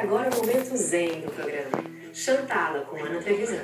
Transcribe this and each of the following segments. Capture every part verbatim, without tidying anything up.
agora o momento zen do programa. Chantala com Ana Trevisan.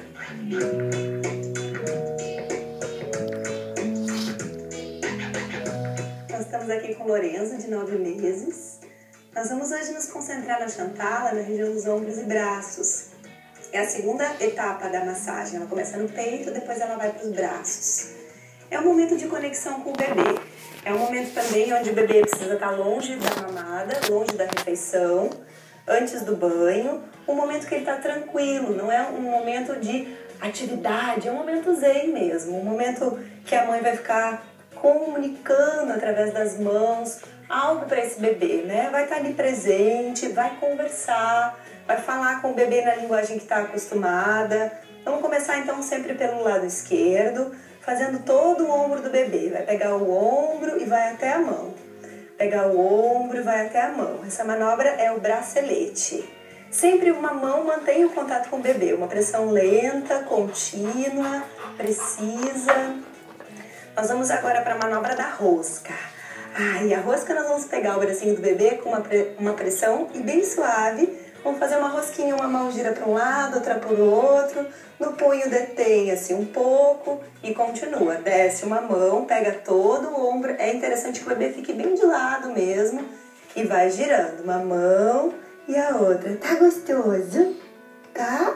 Nós estamos aqui com Lorenzo, de nove meses. Nós vamos hoje nos concentrar na Chantala, na região dos ombros e braços. É a segunda etapa da massagem. Ela começa no peito, depois ela vai para os braços. É um momento de conexão com o bebê. É um momento também onde o bebê precisa estar longe da mamada, longe da refeição, antes do banho. Um momento que ele está tranquilo, não é um momento de atividade, é um momento zen mesmo. Um momento que a mãe vai ficar comunicando através das mãos algo para esse bebê, né? Vai estar ali presente, vai conversar, vai falar com o bebê na linguagem que está acostumada. Vamos começar então sempre pelo lado esquerdo, fazendo todo o ombro do bebê. Vai pegar o ombro e vai até a mão. Pegar o ombro e vai até a mão. Essa manobra é o bracelete. Sempre uma mão mantém o contato com o bebê. Uma pressão lenta, contínua, precisa. Nós vamos agora para a manobra da rosca. Ah, e a rosca nós vamos pegar o bracinho do bebê com uma, pre uma pressão e bem suave. Vamos fazer uma rosquinha, uma mão gira para um lado, outra para o outro. No punho detém-se um pouco e continua. Desce uma mão, pega todo o ombro. É interessante que o bebê fique bem de lado mesmo. E vai girando uma mão e a outra. Tá gostoso? Tá?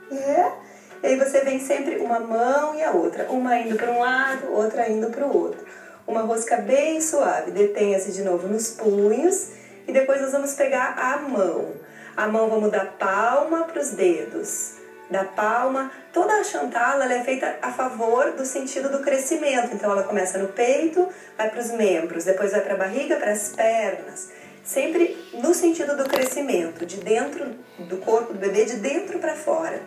É? E aí você vem sempre uma mão e a outra. Uma indo para um lado, outra indo para o outro. Uma rosca bem suave. Detenha-se de novo nos punhos. E depois nós vamos pegar a mão. A mão vamos da palma para os dedos. Da palma, toda a Chantala ela é feita a favor do sentido do crescimento. Então ela começa no peito, vai para os membros, depois vai para a barriga, para as pernas. Sempre no sentido do crescimento, de dentro do corpo do bebê, de dentro para fora.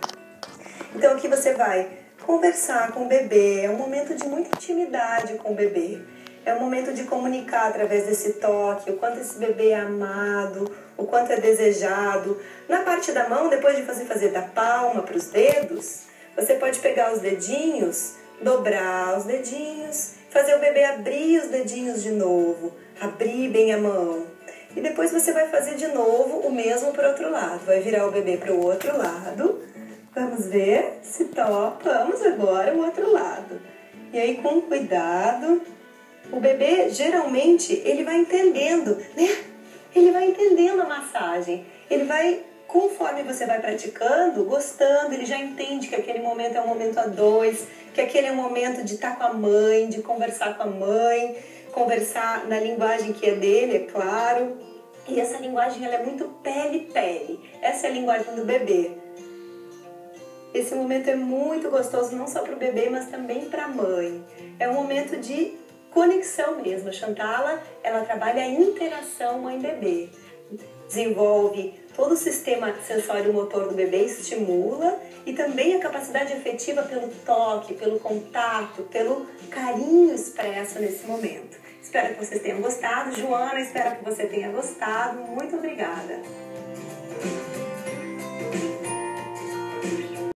Então aqui você vai conversar com o bebê, é um momento de muita intimidade com o bebê. É um momento de comunicar através desse toque, o quanto esse bebê é amado, o quanto é desejado. Na parte da mão, depois de você fazer da palma para os dedos, você pode pegar os dedinhos, dobrar os dedinhos, fazer o bebê abrir os dedinhos de novo, abrir bem a mão. E depois você vai fazer de novo o mesmo para o outro lado. Vai virar o bebê para o outro lado. Vamos ver se topa. Vamos agora o outro lado. E aí com cuidado. O bebê, geralmente, ele vai entendendo, né? Ele vai entendendo a massagem. Ele vai, conforme você vai praticando, gostando, ele já entende que aquele momento é um momento a dois, que aquele é um momento de estar com a mãe, de conversar com a mãe, conversar na linguagem que é dele, é claro. E essa linguagem, ela é muito pele-pele. Essa é a linguagem do bebê. Esse momento é muito gostoso, não só para o bebê, mas também para a mãe. É um momento de conexão mesmo. A Chantala, ela trabalha a interação mãe-bebê. Desenvolve todo o sistema sensório-motor do bebê, estimula, e também a capacidade afetiva pelo toque, pelo contato, pelo carinho expresso nesse momento. Espero que vocês tenham gostado. Joana, espero que você tenha gostado. Muito obrigada!